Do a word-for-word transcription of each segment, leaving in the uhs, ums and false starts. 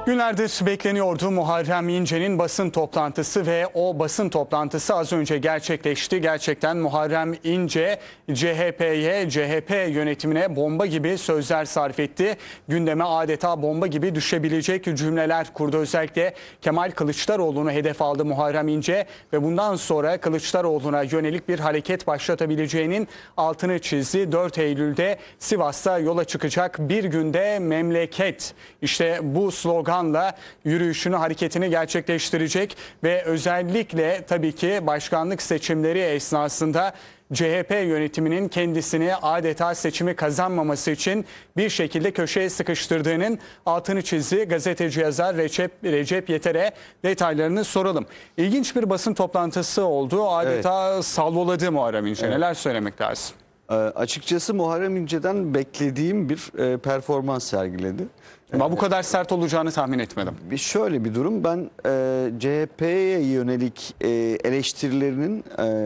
Günlerdir bekleniyordu Muharrem İnce'nin basın toplantısı ve o basın toplantısı az önce gerçekleşti. Gerçekten Muharrem İnce C H P'ye, C H P yönetimine bomba gibi sözler sarf etti. Gündeme adeta bomba gibi düşebilecek cümleler kurdu. Özellikle Kemal Kılıçdaroğlu'nu hedef aldı Muharrem İnce ve bundan sonra Kılıçdaroğlu'na yönelik bir hareket başlatabileceğinin altını çizdi. dört Eylül'de Sivas'ta yola çıkacak bir günde memleket. İşte bu sloganla yürüyüşünü, hareketini gerçekleştirecek ve özellikle tabii ki başkanlık seçimleri esnasında C H P yönetiminin kendisini adeta seçimi kazanmaması için bir şekilde köşeye sıkıştırdığının altını çizdi. Gazeteci yazar Recep, Recep Yeter'e detaylarını soralım. İlginç bir basın toplantısı oldu. Adeta evet. salvoladı Muharrem İnce. Evet. Neler söylemek lazım? E, açıkçası Muharrem İnce'den beklediğim bir e, performans sergiledi. Ama bu kadar sert olacağını tahmin etmedim. Bir şöyle bir durum, ben e, C H P'ye yönelik e, eleştirilerinin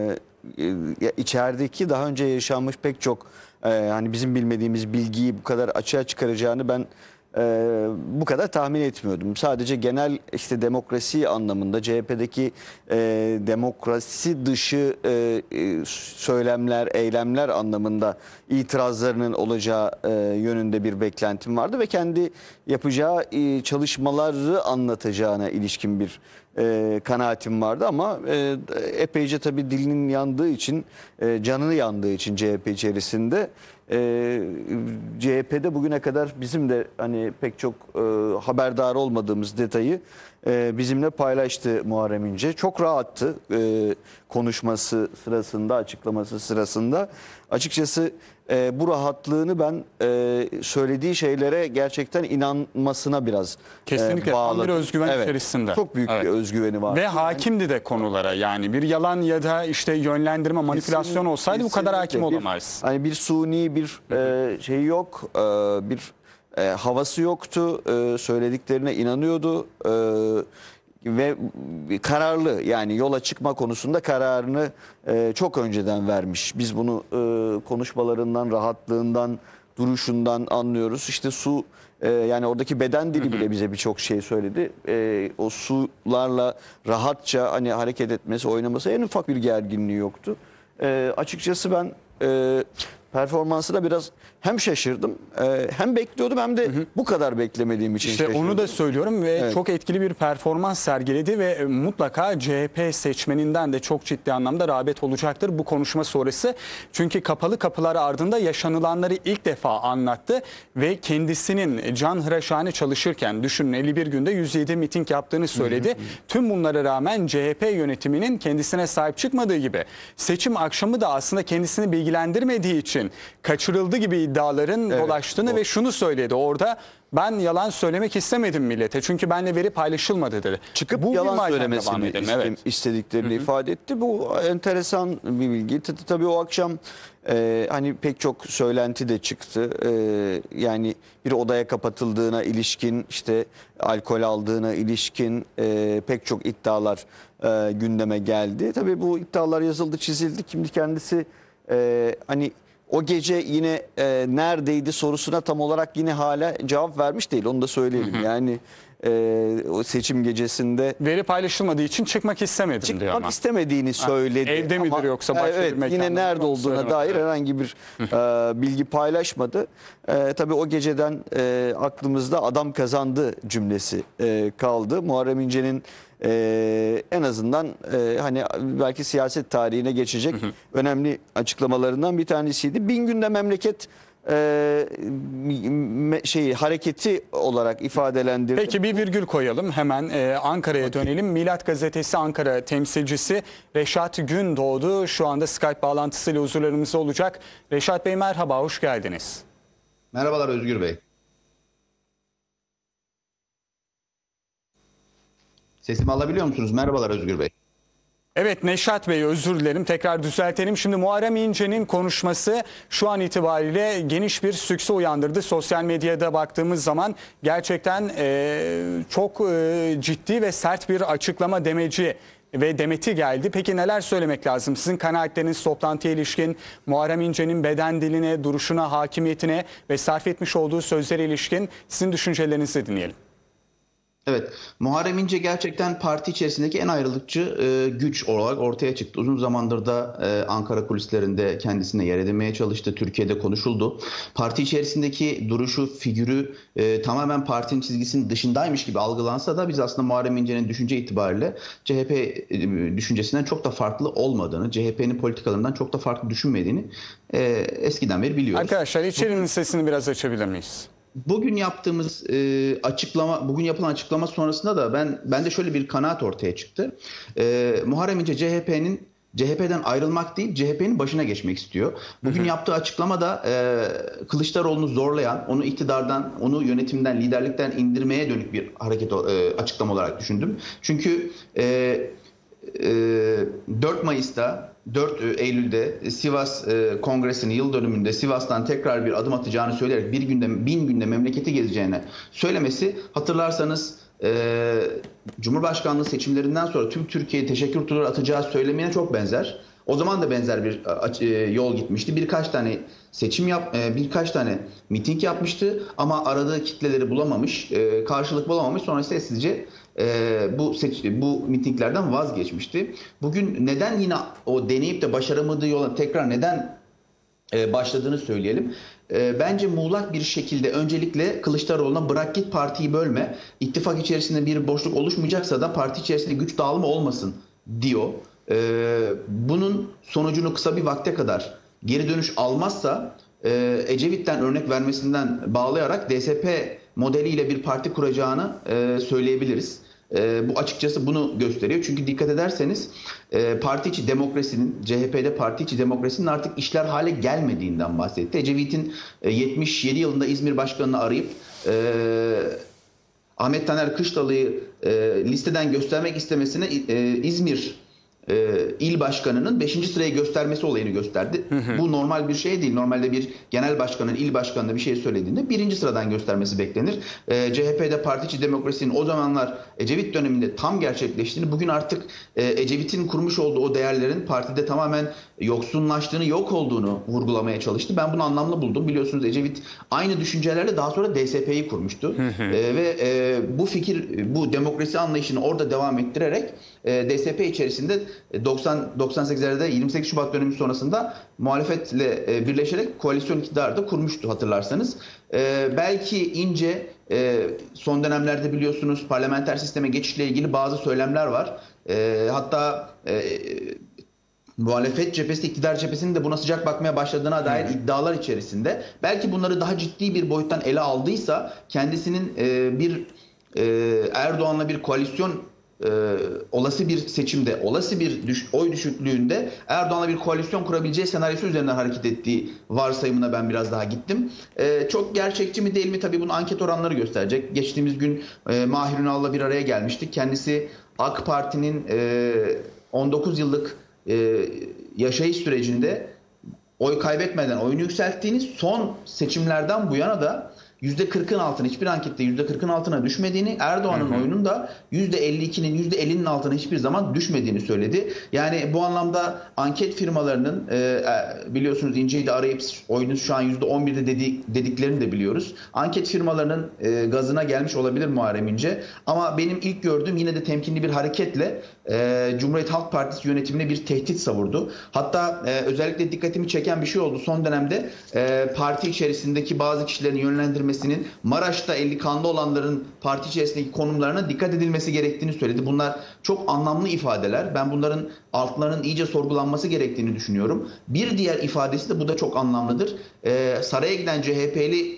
e, içerideki daha önce yaşanmış pek çok e, hani bizim bilmediğimiz bilgiyi bu kadar açığa çıkaracağını ben Ee, bu kadar tahmin etmiyordum. Sadece genel işte demokrasi anlamında C H P'deki e, demokrasi dışı e, e, söylemler, eylemler anlamında itirazlarının olacağı e, yönünde bir beklentim vardı ve kendi yapacağı e, çalışmaları anlatacağına ilişkin bir e, kanaatim vardı ama e, epeyce tabii dilinin yandığı için, e, canını yandığı için C H P içerisinde Ee, C H P'de bugüne kadar bizim de hani pek çok e, haberdar olmadığımız detayı e, bizimle paylaştı Muharrem İnce. Çok rahattı e, konuşması sırasında, açıklaması sırasında. Açıkçası e, bu rahatlığını ben e, söylediği şeylere gerçekten inanmasına biraz Kesinlikle e, bağladım. Bir özgüven evet, içerisinde. Çok büyük evet. bir özgüveni var. Ve hakimdi de konulara, yani bir yalan ya da işte yönlendirme, manipülasyon kesinlikle, olsaydı kesinlikle bu kadar hakim bir, olamaz. Hani bir suni bir e, şey yok, e, bir e, havası yoktu, e, söylediklerine inanıyordu e, ve kararlı, yani yola çıkma konusunda kararını e, çok önceden vermiş. Biz bunu e, konuşmalarından, rahatlığından, duruşundan anlıyoruz. İşte su, e, yani oradaki beden dili bile bize birçok şey söyledi. E, o sularla rahatça hani hareket etmesi, oynaması, en ufak bir gerginliği yoktu. E, açıkçası ben e, performansına biraz hem şaşırdım, e, hem bekliyordum, hem de hı hı. bu kadar beklemediğim için işte şaşırdım. Onu da söylüyorum ve evet. çok etkili bir performans sergiledi ve mutlaka C H P seçmeninden de çok ciddi anlamda rağbet olacaktır bu konuşma sonrası. Çünkü kapalı kapılar ardında yaşanılanları ilk defa anlattı ve kendisinin canhıraşane çalışırken, düşünün elli bir günde yüz yedi miting yaptığını söyledi. Hı hı. Tüm bunlara rağmen C H P yönetiminin kendisine sahip çıkmadığı gibi seçim akşamı da aslında kendisini bilgilendirmediği için kaçırıldı gibi iddiaların evet, dolaştığını o. ve şunu söyledi orada: ben yalan söylemek istemedim millete çünkü benimle veri paylaşılmadı dedi. Çıkıp bu yalan söylemesini evet. istediklerini Hı -hı. ifade etti. Bu enteresan bir bilgi. Tabii o akşam e, hani pek çok söylenti de çıktı. E, yani bir odaya kapatıldığına ilişkin, işte alkol aldığına ilişkin e, pek çok iddialar e, gündeme geldi. Tabii bu iddialar yazıldı, çizildi. Şimdi kendisi e, hani o gece yine e, neredeydi sorusuna tam olarak yine hala cevap vermiş değil. Onu da söyleyelim. Hı hı. Yani e, o seçim gecesinde veri paylaşılmadığı için çıkmak istemedim çıkmak diyor ama. Çıkmak istemediğini söyledi. Ha, evde midir ama, yoksa başka evet, bir mekanda? Yine nerede olduğuna dair herhangi bir e, bilgi paylaşmadı. E, tabii o geceden e, aklımızda adam kazandı cümlesi e, kaldı. Muharrem İnce'nin Ee, en azından e, hani belki siyaset tarihine geçecek hı hı. önemli açıklamalarından bir tanesiydi. Bin günde memleket e, me, şeyi hareketi olarak ifadelendirdi. Peki bir virgül koyalım hemen, e, Ankara'ya okay. dönelim. Milat Gazetesi Ankara temsilcisi Reşat Gündoğdu şu anda Skype bağlantısıyla huzurlarımızda olacak. Reşat Bey merhaba, hoş geldiniz. Merhabalar Özgür Bey. Sesimi alabiliyor musunuz? Merhabalar Özgür Bey. Evet Neşat Bey, özür dilerim, tekrar düzeltelim. Şimdi Muharrem İnce'nin konuşması şu an itibariyle geniş bir sükse uyandırdı. Sosyal medyada baktığımız zaman gerçekten e, çok e, ciddi ve sert bir açıklama, demeci ve demeti geldi. Peki neler söylemek lazım? Sizin kanaatleriniz toplantıya ilişkin, Muharrem İnce'nin beden diline, duruşuna, hakimiyetine ve sarf etmiş olduğu sözlere ilişkin sizin düşüncelerinizi dinleyelim. Evet, Muharrem İnce gerçekten parti içerisindeki en ayrılıkçı e, güç olarak ortaya çıktı. Uzun zamandır da e, Ankara kulislerinde kendisine yer edinmeye çalıştı. Türkiye'de konuşuldu. Parti içerisindeki duruşu, figürü e, tamamen partinin çizgisinin dışındaymış gibi algılansa da biz aslında Muharrem İnce'nin düşünce itibariyle C H P e, düşüncesinden çok da farklı olmadığını, C H P'nin politikalarından çok da farklı düşünmediğini e, eskiden beri biliyoruz. Arkadaşlar içerinin sesini biraz açabilir miyiz? Bugün yaptığımız e, açıklama, bugün yapılan açıklama sonrasında da ben bende şöyle bir kanaat ortaya çıktı. E, Muharrem İnce C H P'nin C H P'den ayrılmak değil, C H P'nin başına geçmek istiyor. Bugün hı hı. yaptığı açıklamada e, Kılıçdaroğlu'nu zorlayan, onu iktidardan, onu yönetimden, liderlikten indirmeye dönük bir hareket e, açıklama olarak düşündüm. Çünkü e, e, dört Mayıs'ta dört Eylül'de Sivas e, Kongresi'nin yıl dönümünde Sivas'tan tekrar bir adım atacağını söyleyerek bir günde bin günde memleketi gezeceğini söylemesi, hatırlarsanız e, Cumhurbaşkanlığı seçimlerinden sonra tüm Türkiye'ye teşekkür turları atacağı söylemine çok benzer. O zaman da benzer bir e, yol gitmişti. Birkaç tane seçim yap, e, birkaç tane miting yapmıştı ama aradığı kitleleri bulamamış, e, karşılık bulamamış. Sonra sessizce e, bu seç, bu mitinglerden vazgeçmişti. Bugün neden yine o deneyip de başaramadığı yola tekrar neden e, başladığını söyleyelim. E, bence muğlak bir şekilde öncelikle Kılıçdaroğlu'na bırak git partiyi bölme, ittifak içerisinde bir boşluk oluşmayacaksa da parti içerisinde güç dağılımı olmasın diyor. Ee, bunun sonucunu kısa bir vakte kadar geri dönüş almazsa e, Ecevit'ten örnek vermesinden bağlayarak D S P modeliyle bir parti kuracağını e, söyleyebiliriz. E, bu açıkçası bunu gösteriyor. Çünkü dikkat ederseniz e, parti içi demokrasinin, C H P'de parti içi demokrasinin artık işler hale gelmediğinden bahsetti. Ecevit'in e, yetmiş yedi yılında İzmir Başkanı'nı arayıp e, Ahmet Taner Kışlalı'yı e, listeden göstermek istemesine e, İzmir e, il başkanının beşinci sırayı göstermesi olayını gösterdi. Hı hı. Bu normal bir şey değil. Normalde bir genel başkanın il başkanına bir şey söylediğinde birinci sıradan göstermesi beklenir. E, C H P'de parti içi demokrasinin o zamanlar Ecevit döneminde tam gerçekleştiğini, bugün artık e, Ecevit'in kurmuş olduğu o değerlerin partide tamamen yoksunlaştığını, yok olduğunu vurgulamaya çalıştı. Ben bunu anlamlı buldum. Biliyorsunuz Ecevit aynı düşüncelerle daha sonra D S P'yi kurmuştu. Hı hı. E, ve e, bu fikir, bu demokrasi anlayışını orada devam ettirerek e, D S P içerisinde doksan doksan sekizlerde yirmi sekiz Şubat dönemi sonrasında muhalefetle e, birleşerek koalisyon iktidarı da kurmuştu, hatırlarsanız. E, belki İnce e, son dönemlerde biliyorsunuz parlamenter sisteme geçişle ilgili bazı söylemler var. E, hatta e, muhalefet cephesi, iktidar cephesinin de buna sıcak bakmaya başladığına dair iddialar içerisinde. Belki bunları daha ciddi bir boyuttan ele aldıysa kendisinin e, bir e, Erdoğan'la bir koalisyon e, olası bir seçimde, olası bir düş, oy düşüklüğünde Erdoğan'la bir koalisyon kurabileceği senaryosu üzerinden hareket ettiği varsayımına ben biraz daha gittim. E, çok gerçekçi mi değil mi? Tabii bunu anket oranları gösterecek. Geçtiğimiz gün e, Mahir Ünal'la bir araya gelmiştik. Kendisi AK Parti'nin e, on dokuz yıllık e, yaşayış sürecinde oy kaybetmeden oyunu yükselttiğini, son seçimlerden bu yana da yüzde kırkın altına, hiçbir ankette yüzde kırkın altına düşmediğini, Erdoğan'ın oyunun da yüzde elli ikinin yüzde ellinin altına hiçbir zaman düşmediğini söyledi. Yani bu anlamda anket firmalarının e, biliyorsunuz İnce'yi de arayıp oyunuz şu an yüzde on birde dedi, dediklerini de biliyoruz. Anket firmalarının e, gazına gelmiş olabilir Muharrem İnce, ama benim ilk gördüğüm yine de temkinli bir hareketle e, Cumhuriyet Halk Partisi yönetimine bir tehdit savurdu. Hatta e, özellikle dikkatimi çeken bir şey oldu. Son dönemde e, parti içerisindeki bazı kişilerin yönlendirmesi, Maraş'ta eli kanlı olanların parti içerisindeki konumlarına dikkat edilmesi gerektiğini söyledi. Bunlar çok anlamlı ifadeler. Ben bunların altlarının iyice sorgulanması gerektiğini düşünüyorum. Bir diğer ifadesi de, bu da çok anlamlıdır. Ee, saraya giden C H P'li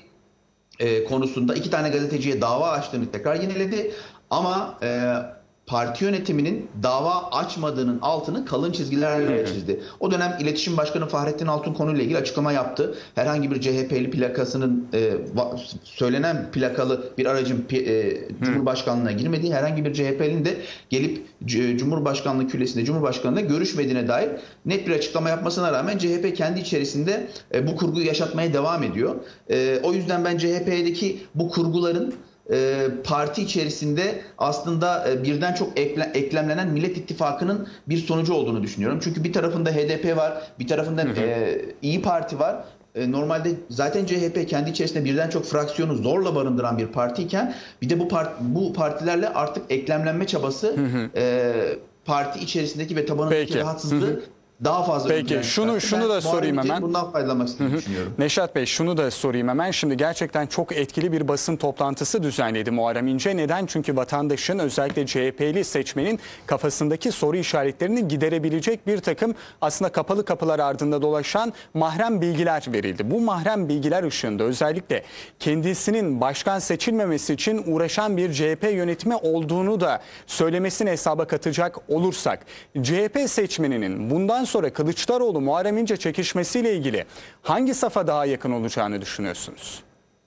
e, konusunda iki tane gazeteciye dava açtığını tekrar yineledi. Ama e, parti yönetiminin dava açmadığının altını kalın çizgilerle çizdi. O dönem İletişim Başkanı Fahrettin Altun konuyla ilgili açıklama yaptı. Herhangi bir C H P'li plakasının e, söylenen plakalı bir aracın e, Cumhurbaşkanlığına girmediği, herhangi bir C H P'nin de gelip C Cumhurbaşkanlığı küllesinde Cumhurbaşkanı'na görüşmediğine dair net bir açıklama yapmasına rağmen C H P kendi içerisinde e, bu kurguyu yaşatmaya devam ediyor. E, o yüzden ben C H P'deki bu kurguların E, parti içerisinde aslında e, birden çok ekle, eklemlenen Millet İttifakı'nın bir sonucu olduğunu düşünüyorum. Çünkü bir tarafında H D P var, bir tarafında hı hı. E, İyi Parti var. e, normalde zaten C H P kendi içerisinde birden çok fraksiyonu zorla barındıran bir partiyken bir de bu part, bu partilerle artık eklemlenme çabası hı hı. E, parti içerisindeki ve tabanındaki Peki. rahatsızlığı hı hı. daha fazla. Peki şunu şunu ben da sorayım hemen. Bundan faydalanmak istediğini düşünüyorum. Neşat Bey şunu da sorayım hemen. Şimdi gerçekten çok etkili bir basın toplantısı düzenledi Muharrem İnce. Neden? Çünkü vatandaşın, özellikle C H P'li seçmenin kafasındaki soru işaretlerini giderebilecek bir takım aslında kapalı kapılar ardında dolaşan mahrem bilgiler verildi. Bu mahrem bilgiler ışığında özellikle kendisinin başkan seçilmemesi için uğraşan bir C H P yönetimi olduğunu da söylemesini hesaba katacak olursak, C H P seçmeninin bundan sonra Kılıçdaroğlu Muharrem İnce çekişmesiyle ilgili hangi safa daha yakın olacağını düşünüyorsunuz?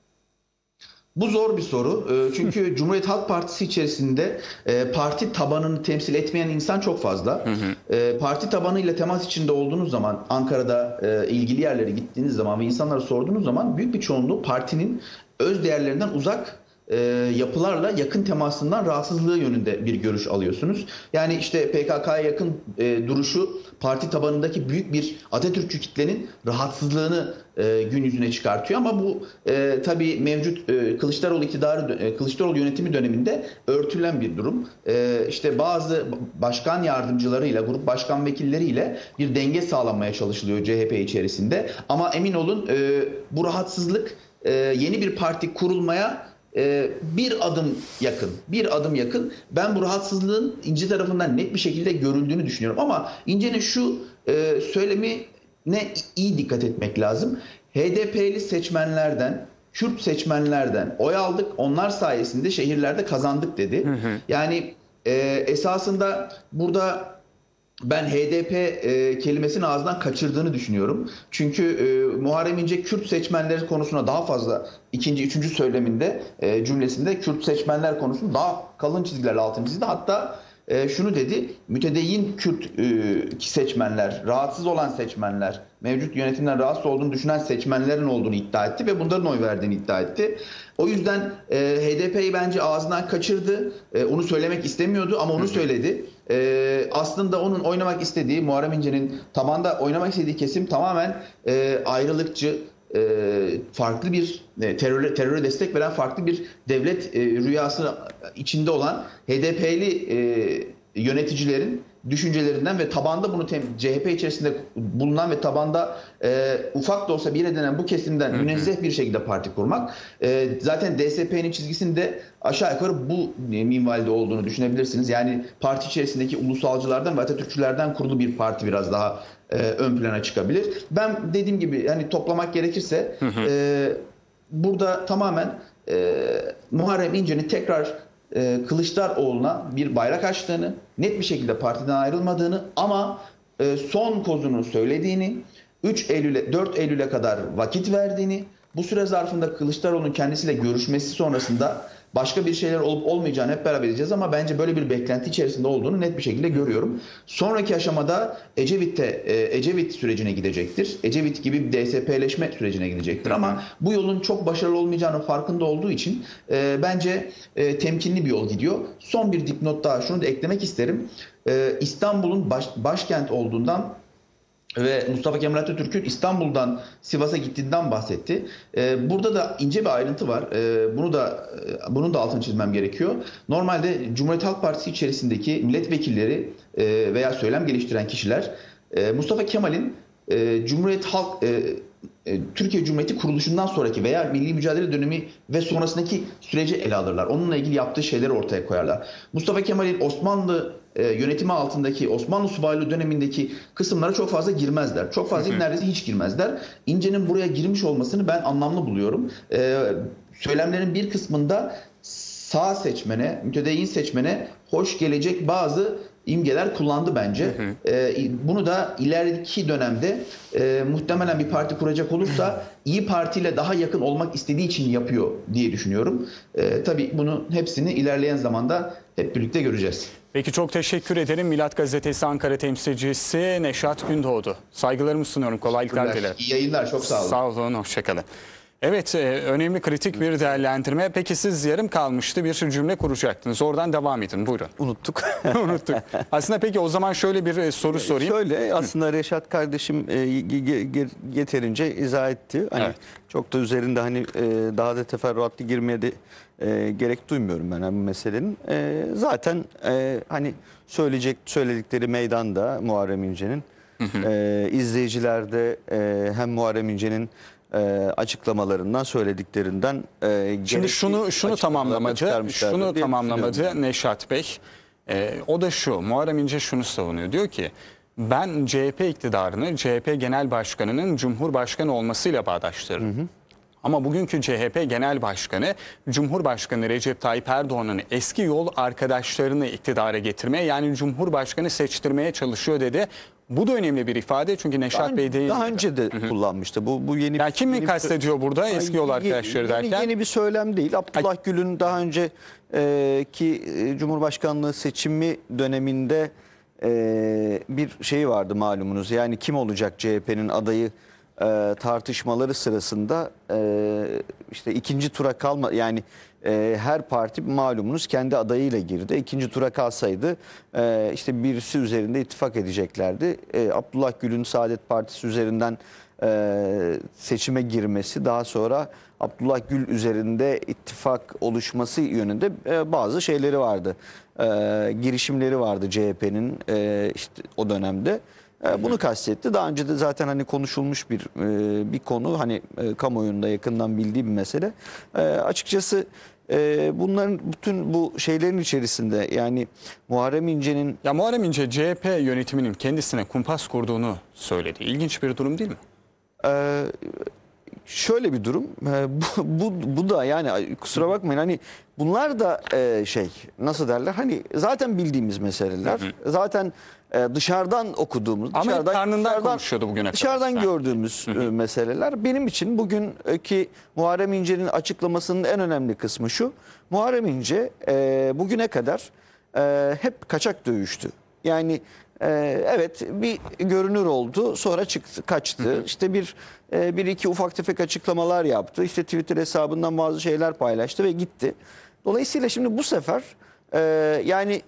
Bu zor bir soru. Çünkü Cumhuriyet Halk Partisi içerisinde parti tabanını temsil etmeyen insan çok fazla. Hı hı. Parti tabanıyla temas içinde olduğunuz zaman, Ankara'da ilgili yerlere gittiğiniz zaman ve insanlara sorduğunuz zaman büyük bir çoğunluğu partinin öz değerlerinden uzak yapılarla yakın temasından rahatsızlığı yönünde bir görüş alıyorsunuz. Yani işte P K K'ya yakın e, duruşu parti tabanındaki büyük bir Atatürkçü kitlenin rahatsızlığını e, gün yüzüne çıkartıyor. Ama bu e, tabii mevcut e, Kılıçdaroğlu iktidarı, e, Kılıçdaroğlu yönetimi döneminde örtülen bir durum. E, işte bazı başkan yardımcılarıyla, grup başkan vekilleriyle bir denge sağlanmaya çalışılıyor C H P içerisinde. Ama emin olun e, bu rahatsızlık e, yeni bir parti kurulmaya bir adım yakın. Bir adım yakın. Ben bu rahatsızlığın İnce tarafından net bir şekilde görüldüğünü düşünüyorum. Ama İnce'nin şu e, söylemine iyi dikkat etmek lazım. H D P'li seçmenlerden, Kürt seçmenlerden oy aldık. Onlar sayesinde şehirlerde kazandık dedi. Hı hı. Yani e, esasında burada ben H D P e, kelimesini ağzından kaçırdığını düşünüyorum. Çünkü e, Muharrem İnce Kürt seçmenleri konusuna daha fazla ikinci, üçüncü söyleminde e, cümlesinde Kürt seçmenler konusunda daha kalın çizgilerle altını çizdi. Hatta e, şunu dedi, mütedeyyin Kürt e, seçmenler, rahatsız olan seçmenler, mevcut yönetimden rahatsız olduğunu düşünen seçmenlerin olduğunu iddia etti ve bunların oy verdiğini iddia etti. O yüzden e, H D P'yi bence ağzından kaçırdı. E, onu söylemek istemiyordu ama onu söyledi. E, aslında onun oynamak istediği, Muharrem İnce'nin tabanda oynamak istediği kesim tamamen e, ayrılıkçı, e, farklı bir e, teröre, teröre destek veren farklı bir devlet e, rüyası içinde olan H D P'li e, yöneticilerin düşüncelerinden ve tabanda bunu C H P içerisinde bulunan ve tabanda e, ufak da olsa bir edinen bu kesimden münezzeh bir şekilde parti kurmak. E, zaten D S P'nin çizgisinde aşağı yukarı bu minvalde olduğunu düşünebilirsiniz. Yani parti içerisindeki ulusalcılardan ve Atatürkçülerden kurulu bir parti biraz daha e, ön plana çıkabilir. Ben dediğim gibi hani toplamak gerekirse hı hı. E, burada tamamen e, Muharrem İnce'nin tekrar e, Kılıçdaroğlu'na bir bayrak açtığını, net bir şekilde partiden ayrılmadığını ama e, son kozunu söylediğini, üç Eylül'e dört Eylül'e kadar vakit verdiğini, bu süre zarfında Kılıçdaroğlu'nun kendisiyle görüşmesi sonrasında başka bir şeyler olup olmayacağını hep beraber edeceğiz ama bence böyle bir beklenti içerisinde olduğunu net bir şekilde görüyorum. Sonraki aşamada Ecevit'te Ecevit sürecine gidecektir. Ecevit gibi bir D S P'leşme sürecine gidecektir ama bu yolun çok başarılı olmayacağının farkında olduğu için e, bence e, temkinli bir yol gidiyor. Son bir dipnot daha şunu da eklemek isterim. E, İstanbul'un baş, başkent olduğundan ve Mustafa Kemal Atatürk'ün İstanbul'dan Sivas'a gittiğinden bahsetti. Ee, burada da ince bir ayrıntı var. Ee, bunu da bunun da altını çizmem gerekiyor. Normalde Cumhuriyet Halk Partisi içerisindeki milletvekilleri e, veya söylem geliştiren kişiler e, Mustafa Kemal'in e, Cumhuriyet Halk e, e, Türkiye Cumhuriyeti kuruluşundan sonraki veya milli mücadele dönemi ve sonrasındaki süreci ele alırlar. Onunla ilgili yaptığı şeyleri ortaya koyarlar. Mustafa Kemal'in Osmanlı e, yönetimi altındaki Osmanlı subaylığı dönemindeki kısımlara çok fazla girmezler. Çok fazla neredeyse hiç girmezler. İnce'nin buraya girmiş olmasını ben anlamlı buluyorum. E, söylemlerin bir kısmında sağ seçmene, mütedeyyin seçmene hoş gelecek bazı imgeler kullandı bence. Hı hı. Ee, bunu da ileriki dönemde e, muhtemelen bir parti kuracak olursa İyi Parti ile daha yakın olmak istediği için yapıyor diye düşünüyorum. E, tabii bunun hepsini ilerleyen zamanda hep birlikte göreceğiz. Peki çok teşekkür ederim. Milat Gazetesi Ankara temsilcisi Neşat Gündoğdu. Saygılarımı sunuyorum. Kolaylıklar dilerim. İyi yayınlar. Çok sağ olun. Sağ olun. Hoşçakalın. Evet, e, önemli kritik bir değerlendirme. Peki siz yarım kalmıştı bir cümle kuracaktınız. Oradan devam edin. Buyurun. Unuttuk. Unuttuk. Aslında peki o zaman şöyle bir e, soru sorayım. Şöyle aslında Reşat kardeşim e, ge- ge- yeterince izah etti. Hani Evet. çok da üzerinde hani e, daha da teferruatlı girmeye de e, gerek duymuyorum ben bu meselenin. E, zaten e, hani söyleyecek söyledikleri meydanda Muharrem İnce'nin e, izleyiciler de e, hem Muharrem İnce'nin e, açıklamalarından söylediklerinden e, Şimdi gerekli şunu şunu açıklamalarını tamamlamadı. çıkarmışlardır Şunu diye tamamlamadı düşünüyorum. Neşat Bey. Ee, o da şu. Muharrem İnce şunu savunuyor. Diyor ki ben C H P iktidarını C H P Genel Başkanı'nın Cumhurbaşkanı olmasıyla bağdaştırırım. Ama bugünkü C H P Genel Başkanı Cumhurbaşkanı Recep Tayyip Erdoğan'ın eski yol arkadaşlarını iktidara getirmeye, yani Cumhurbaşkanı seçtirmeye çalışıyor dedi. Bu da önemli bir ifade çünkü Neşat Daha, Bey değil. daha önce de kullanmıştı. Bu bu yeni. Ya kim mi yeni bir- kastediyor burada eski yol Ay, arkadaşları yeni, derken? Yeni bir söylem değil. Abdullah Gül'ün daha önce e, ki e, Cumhurbaşkanlığı seçimi döneminde e, bir şey vardı malumunuz. Yani kim olacak C H P'nin adayı e, tartışmaları sırasında e, işte ikinci tura kalma, yani e, her parti malumunuz kendi adayıyla girdi. İkinci tura kalsaydı e, işte birisi üzerinde ittifak edeceklerdi. E, Abdullah Gül'ün Saadet Partisi üzerinden e, seçime girmesi, daha sonra Abdullah Gül üzerinde ittifak oluşması yönünde e, bazı şeyleri vardı. E, girişimleri vardı C H P'nin e, işte o dönemde. E, bunu kastetti. Daha önce de zaten hani konuşulmuş bir e, bir konu, hani e, kamuoyunda yakından bildiği bir mesele. E, açıkçası e, bunların bütün bu şeylerin içerisinde, yani Muharrem İnce'nin Ya Muharrem İnce C H P yönetiminin kendisine kumpas kurduğunu söyledi. İlginç bir durum değil mi? Ee, şöyle bir durum. Ee, bu, bu, bu da yani kusura bakmayın, hani bunlar da e, şey, nasıl derler, hani zaten bildiğimiz meseleler. Zaten e, dışarıdan okuduğumuz, Ama hep dışarıdan, karnından dışarıdan, konuşuyordu bugüne kadar. dışarıdan Ha. gördüğümüz e, meseleler. Benim için bugünkü Muharrem İnce'nin açıklamasının en önemli kısmı şu: Muharrem İnce e, bugüne kadar e, hep kaçak dövüştü. Yani Ee, evet, bir görünür oldu, sonra çıktı, kaçtı. İşte bir e, bir iki ufak tefek açıklamalar yaptı. İşte Twitter hesabından bazı şeyler paylaştı ve gitti. Dolayısıyla şimdi bu sefer e, yani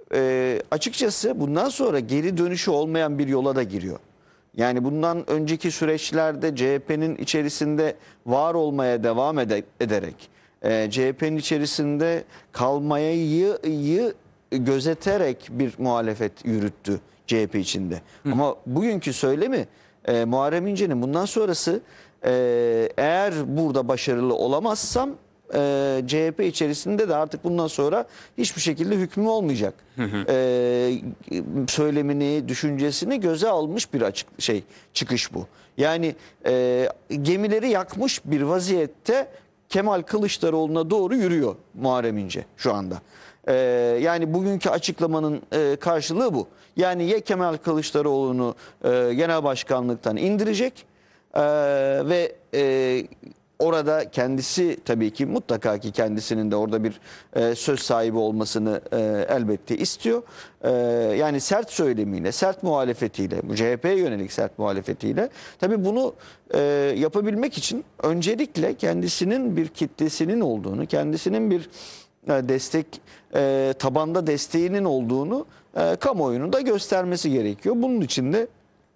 e, açıkçası bundan sonra geri dönüşü olmayan bir yola da giriyor. Yani bundan önceki süreçlerde C H P'nin içerisinde var olmaya devam ede- ederek e, C H P'nin içerisinde kalmayı yı, gözeterek bir muhalefet yürüttü C H P içinde. Hı. Ama bugünkü söylemi e, Muharrem İnce'nin bundan sonrası, e, eğer burada başarılı olamazsam e, C H P içerisinde de artık bundan sonra hiçbir şekilde hükmü olmayacak. Hı hı. E, söylemini, düşüncesini göze almış bir açık şey çıkış bu. Yani e, gemileri yakmış bir vaziyette Kemal Kılıçdaroğlu'na doğru yürüyor Muharrem İnce şu anda. Ee, yani bugünkü açıklamanın e, karşılığı bu. Yani ya Kemal Kılıçdaroğlu'nu e, genel başkanlıktan indirecek e, ve e, orada kendisi, tabii ki mutlaka ki kendisinin de orada bir e, söz sahibi olmasını e, elbette istiyor. E, yani sert söylemiyle, sert muhalefetiyle, bu C H P'ye yönelik sert muhalefetiyle, tabii bunu e, yapabilmek için öncelikle kendisinin bir kitlesinin olduğunu, kendisinin bir destek e, tabanda desteğinin olduğunu e, kamuoyunun da göstermesi gerekiyor. Bunun için de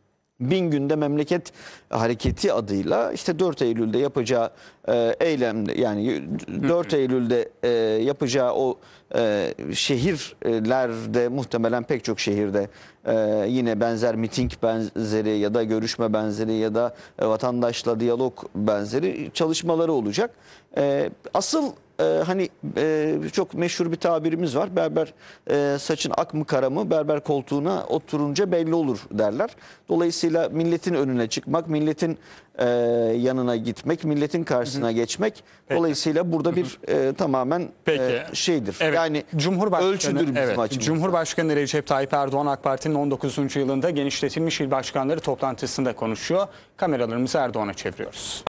Bin Günde Memleket Hareketi adıyla işte dört Eylül'de yapacağı e, eylemde, yani dört Eylül'de e, yapacağı o e, şehirlerde, muhtemelen pek çok şehirde e, yine benzer miting benzeri ya da görüşme benzeri ya da e, vatandaşla diyalog benzeri çalışmaları olacak. E, asıl Ee, hani e, çok meşhur bir tabirimiz var. Berber e, saçın ak mı kara mı, berber koltuğuna oturunca belli olur derler. Dolayısıyla milletin önüne çıkmak, milletin e, yanına gitmek, milletin karşısına hı hı. geçmek. Peki. Dolayısıyla burada bir e, tamamen Peki. e, şeydir. Evet. Yani ölçüdür bizim evet. açımızdan. Cumhurbaşkanı Recep Tayyip Erdoğan AK Parti'nin on dokuzuncu yılında genişletilmiş il başkanları toplantısında konuşuyor. Kameralarımızı Erdoğan'a çeviriyoruz.